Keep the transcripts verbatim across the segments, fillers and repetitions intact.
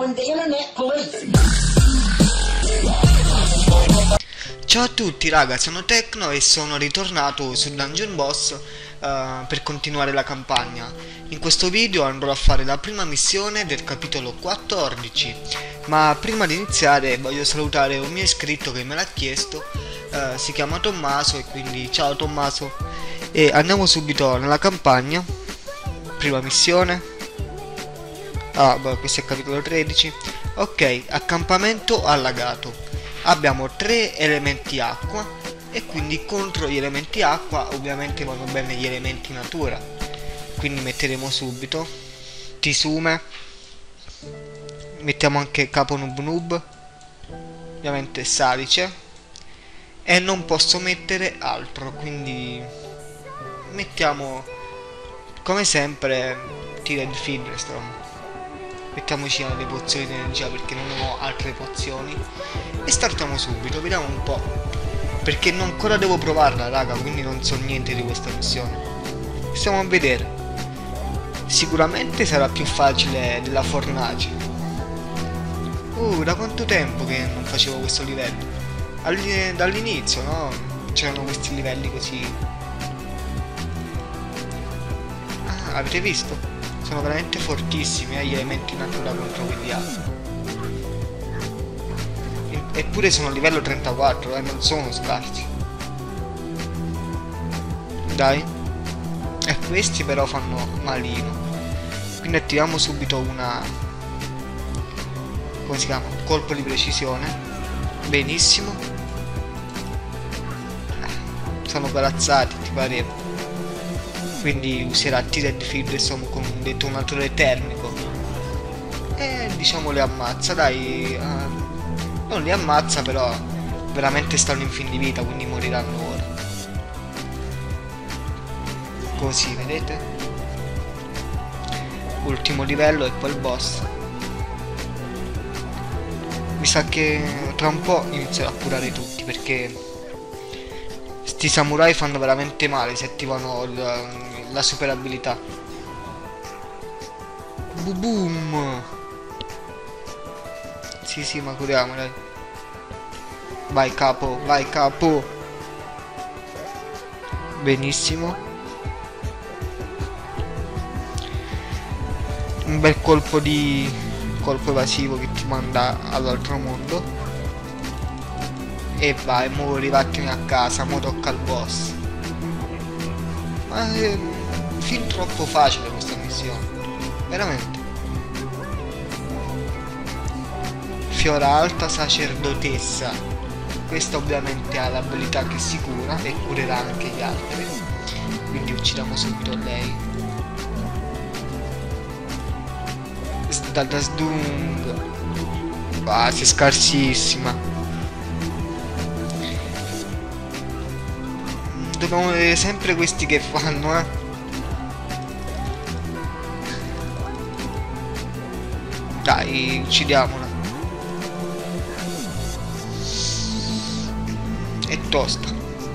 calling the internet police. Ciao a tutti raga, sono Tecno e sono ritornato su Dungeon Boss uh, per continuare la campagna. In questo video andrò a fare la prima missione del capitolo quattordici, ma prima di iniziare voglio salutare un mio iscritto che me l'ha chiesto, uh, si chiama Tommaso e quindi ciao Tommaso. E andiamo subito nella campagna. Prima missione. Ah, beh, questo è il capitolo tredici. Ok, accampamento allagato. Abbiamo tre elementi acqua e quindi contro gli elementi acqua ovviamente vanno bene gli elementi natura. Quindi metteremo subito Tisume, mettiamo anche Capo Nub Nub, ovviamente Salice, e non posso mettere altro, quindi mettiamo come sempre Tiered Fiddlestrom. Mettiamoci le pozioni di energia perché non ho altre pozioni e startiamo subito, vediamo un po', perché non ancora devo provarla raga, quindi non so niente di questa missione. Stiamo a vedere. Sicuramente sarà più facile della fornace. Uh, da quanto tempo che non facevo questo livello? Dall'inizio, no? C'erano questi livelli così. Ah, avete visto? Sono veramente fortissimi eh, gli elementi natura contro quelli altri. Eppure sono a livello trentaquattro, eh, non sono scarsi. Dai. E questi però fanno malino. Quindi attiviamo subito una... come si chiama? Un colpo di precisione. Benissimo. Sono corazzati, ti pareva. Quindi userà Tiered Fiddlestrom con un detonatore termico e diciamo le ammazza, dai, uh, non li ammazza però veramente stanno in fin di vita, quindi moriranno ora. Così, vedete? Ultimo livello e poi il boss. Mi sa che tra un po' inizierò a curare tutti perché sti samurai fanno veramente male se attivano il, la super abilità. Boom. Sì sì, ma curiamo, dai. Vai capo, vai capo. Benissimo. Un bel colpo di colpo evasivo che ti manda all'altro mondo. E vai, mo rivattene a casa, mo tocca al boss. Ma è fin troppo facile questa missione, veramente. Fiora alta sacerdotessa. Questa ovviamente ha l'abilità che si cura e curerà anche gli altri. Quindi uccidiamo subito lei. Stadasdung. Ah, sei scarsissima. Dobbiamo vedere sempre questi che fanno, eh. Dai, uccidiamola. È tosta.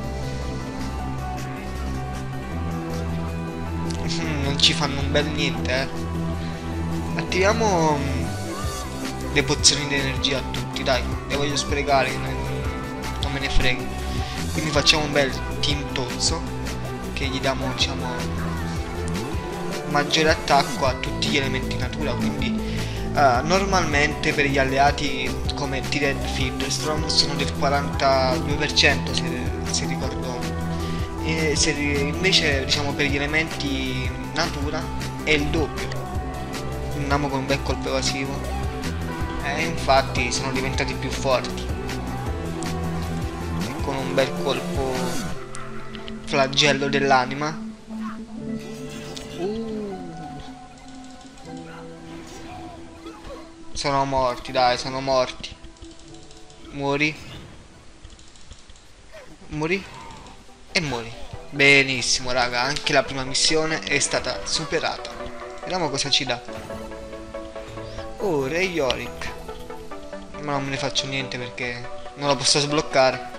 Non ci fanno un bel niente, eh. Attiviamo le pozioni di energia a tutti, dai. Le voglio sprecare, non me ne frega. Quindi facciamo un bel team tozzo che gli diamo, diciamo, maggiore attacco a tutti gli elementi natura. Quindi uh, normalmente per gli alleati come Tiered Fiddlestrom sono del quarantadue per cento se, se ricordo, e se invece diciamo per gli elementi natura è il doppio. Andiamo con un bel colpo evasivo e infatti sono diventati più forti con un bel colpo flagello dell'anima. uh. Sono morti, dai, sono morti. Muori. Muori. E muori. Benissimo raga, anche la prima missione è stata superata. Vediamo cosa ci dà. Oh, Re Yorick. Ma non me ne faccio niente perché non lo posso sbloccare.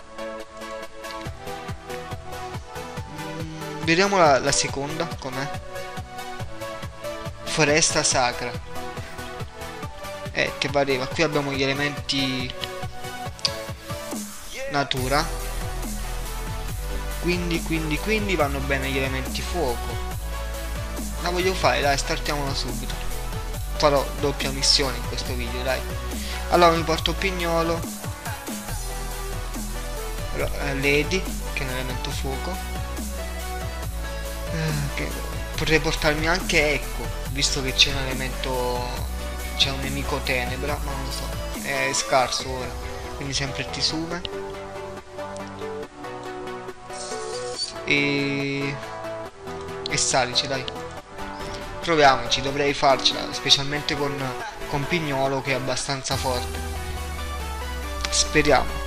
Vediamo la, la seconda com'è. Foresta sacra. Eh, ti pareva? Qui abbiamo gli elementi natura. Quindi, quindi, quindi vanno bene gli elementi fuoco. La voglio fare, dai, startiamola subito. Farò doppia missione in questo video, dai. Allora mi porto Pignolo. Allora, Lady, che è un elemento fuoco. Eh, che potrei portarmi anche Echo, visto che c'è un elemento... c'è un nemico tenebra, ma non lo so. È scarso ora. Quindi sempre Tisume. E... e Salice, dai. Proviamoci, dovrei farcela, specialmente con, con Pignolo che è abbastanza forte. Speriamo.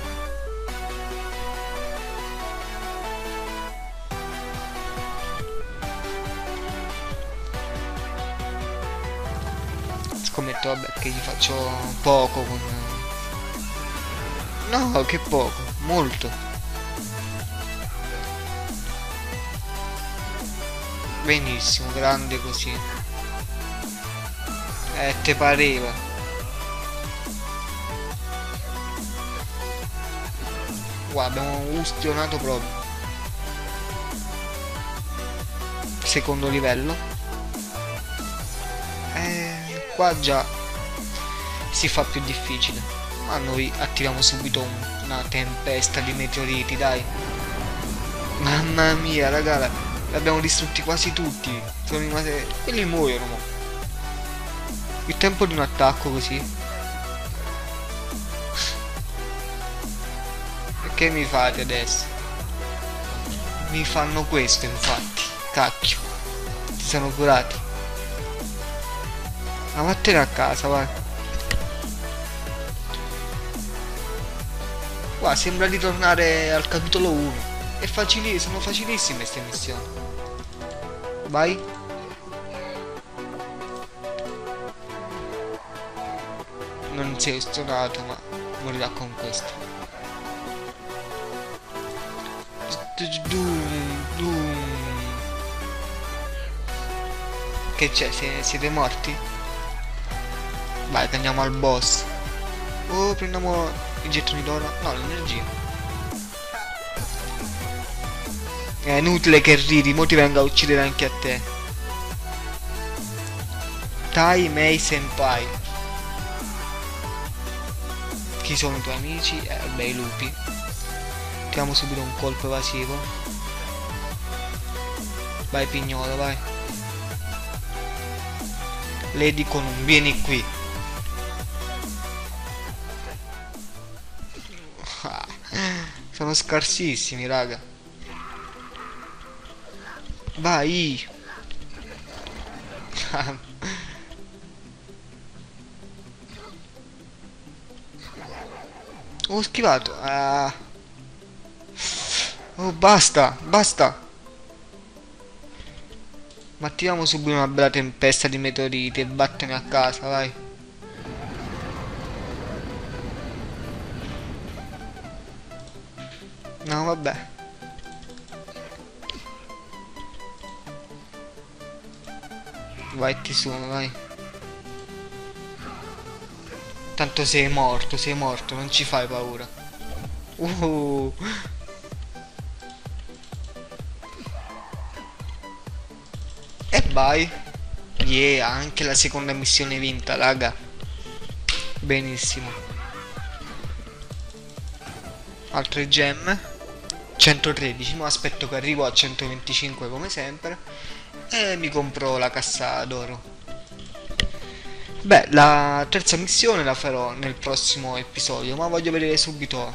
Scommetto, vabbè, che gli faccio poco con... No, che poco, molto. Benissimo, grande così. Eh, te pareva. Guarda, abbiamo ustionato proprio. Secondo livello. Eh, qua già si fa più difficile. Ma noi attiviamo subito un, una tempesta di meteoriti, dai. Mamma mia, raga, li abbiamo distrutti quasi tutti. Sono rimasti... quelli muoiono, mo. Il tempo di un attacco così. E che mi fate adesso? Mi fanno questo, infatti. Cacchio. Ti sono curati. Ma vattene a casa, vai. Qua sembra di tornare al capitolo uno. È facili, sono facilissime queste missioni. Vai. Non sei ustionato, ma morirà con questo. Che c'è? Siete morti? Vai, che andiamo al boss. Oh, prendiamo i gettoni d'oro. No, l'energia. È inutile che ridi, mo ti venga a uccidere anche a te. Tai Mei Senpai. Chi sono i tuoi amici? Eh, beh, i lupi. Tiriamo subito un colpo evasivo. Vai Pignolo, vai. Le dicono vieni qui. Sono scarsissimi, raga. Vai. Ho schivato. Ah. Oh, basta, basta. Ma attiviamo subito una bella tempesta di meteoriti e vattene a casa, vai. No, vabbè. Vai, ti sono, vai. Tanto sei morto, sei morto, non ci fai paura. Uh. E vai. Yeah, anche la seconda missione vinta, raga. Benissimo. Altre gemme. centotredici, ma aspetto che arrivo a centoventicinque come sempre. E mi compro la cassa d'oro. Beh, la terza missione la farò nel prossimo episodio, ma voglio vedere subito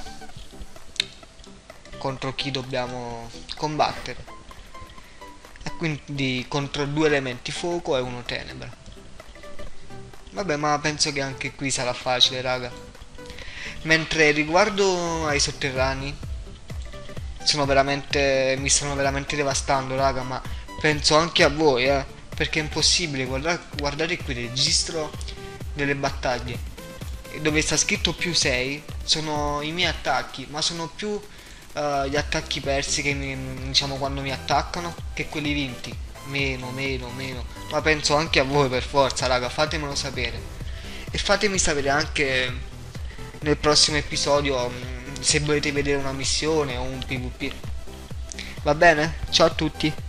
contro chi dobbiamo combattere. E quindi contro due elementi fuoco e uno tenebra. Vabbè, ma penso che anche qui sarà facile, raga. Mentre riguardo ai sotterranei, sono veramente, mi stanno veramente devastando, raga, ma penso anche a voi, eh, perché è impossibile. Guardate, guardate qui il registro delle battaglie, dove sta scritto più sei, sono i miei attacchi, ma sono più uh, gli attacchi persi che mi, diciamo, quando mi attaccano, che quelli vinti. Meno, meno, meno. Ma penso anche a voi, per forza, raga, fatemelo sapere. e fatemi sapere anche nel prossimo episodio mh, se volete vedere una missione o un PvP. Va bene? Ciao a tutti!